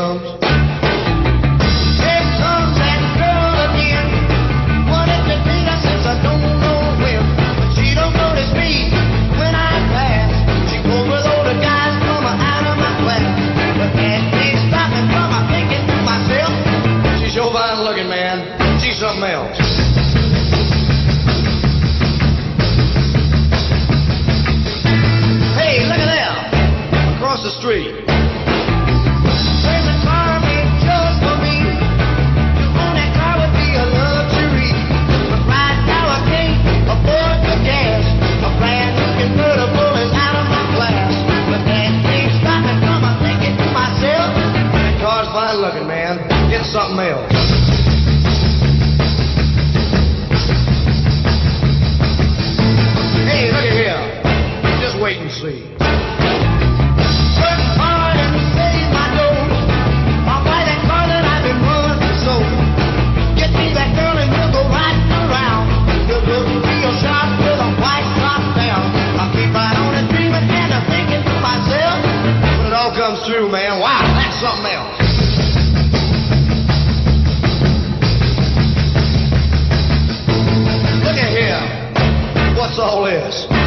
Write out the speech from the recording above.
comes. Here comes that girl again. Wanted to date her since I don't know when. But she don't notice me when I pass. She goes with all the guys coming out of my class. But that ain't stopping from my thinking to myself. She's so fine looking, man. She's something else. Hey, look at there. Across the street. There's a car made just for me. To own that car would be a luxury. But right now I can't afford the gas. A brand new convertible is out of my class. But that ain't stopping from my thinking to myself. That car's fine looking, man. Get something else. Hey, look at here. Just wait and see. Work hard and save my dough. I'll buy that car that I've been running so. Get me that girl and we'll go riding around. We'll look real sharp with a white top down. I'll keep right on and dreaming and I'm thinking to myself. When it all comes through, man, wow, that's something else. Look at here. What's all this?